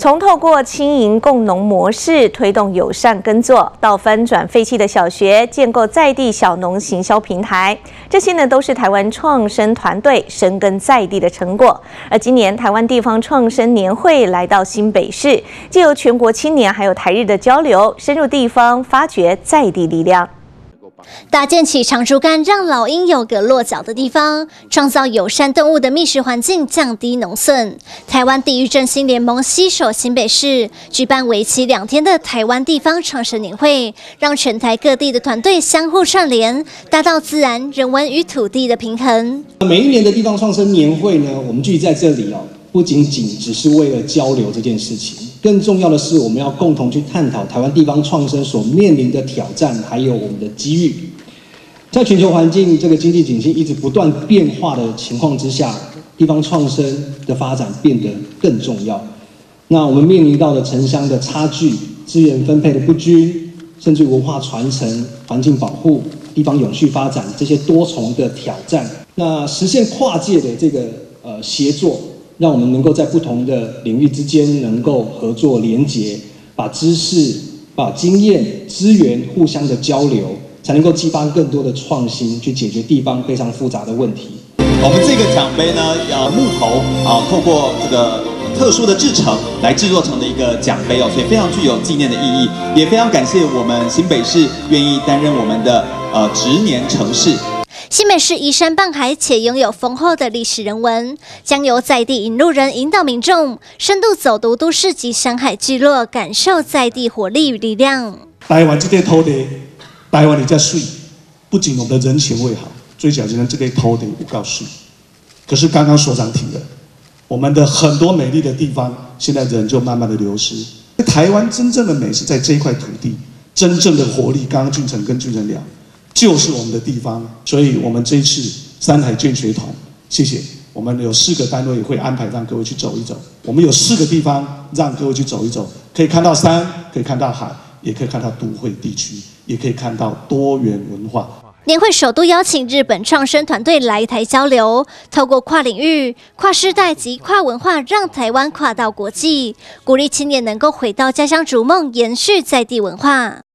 从透过青银共农模式推动友善耕作，到翻转废弃的小学，建构在地小农行销平台，这些呢都是台湾创生团队深耕在地的成果。而今年台湾地方创生年会来到新北市，藉由全国青年还有台日的交流，深入地方发掘在地力量。 搭建起长竹竿，让老鹰有个落脚的地方，创造友善动物的觅食环境，降低农损。台湾地域振兴联盟携手新北市，举办为期2天的台湾地方创生年会，让全台各地的团队相互串联，达到自然、人文与土地的平衡。 每一年的地方创生年会呢，我们聚集在这里不仅仅只是为了交流这件事情，更重要的是，我们要共同去探讨台湾地方创生所面临的挑战，还有我们的机遇。在全球环境这个经济景气一直不断变化的情况之下，地方创生的发展变得更重要。那我们面临到的城乡的差距、资源分配的不均，甚至文化传承、环境保护、地方永续发展这些多重的挑战，那实现跨界的这个协作。 让我们能够在不同的领域之间能够合作连结，把知识、把经验、资源互相的交流，才能够激发更多的创新，去解决地方非常复杂的问题。 我们这个奖杯呢，木头透过这个特殊的制成来制作成的一个奖杯所以非常具有纪念的意义，也非常感谢我们新北市愿意担任我们的执年城市。 新北市依山傍海，且拥有丰厚的历史人文，将由在地引路人引导民众深度走读都市及山海聚落，感受在地活力与力量。 台湾这块土地，台湾的这水，不仅我们的人情味好，最主要就是这块土地有够水。可是刚刚所长提的，我们的很多美丽的地方，现在人就慢慢的流失。台湾真正的美是在这一块土地，真正的活力。刚刚俊成跟俊成聊。 就是我们的地方，所以我们这一次山海建学团，谢谢。我们有4个单位会安排让各位去走一走。我们有4个地方让各位去走一走，可以看到山，可以看到海，也可以看到都会地区，也可以看到多元文化。 年会首度邀请日本创生团队来台交流，透过跨领域、跨世代及跨文化，让台湾跨到国际，鼓励青年能够回到家乡逐梦，延续在地文化。